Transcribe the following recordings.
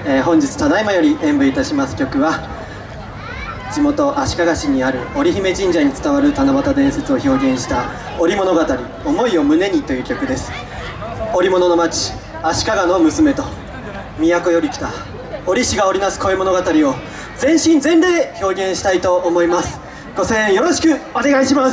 本日ただいまより演舞いたします曲は、地元足利市にある織姫神社に伝わる七夕伝説を表現した織物語「思いを胸に」という曲です。織物の町足利の娘と都より来た織師が織りなす恋物語を全身全霊表現したいと思います。ご声援よろしくお願いします。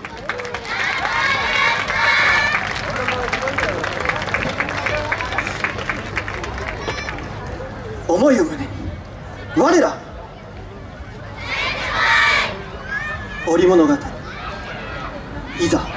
思いを胸に我ら織物語いざ。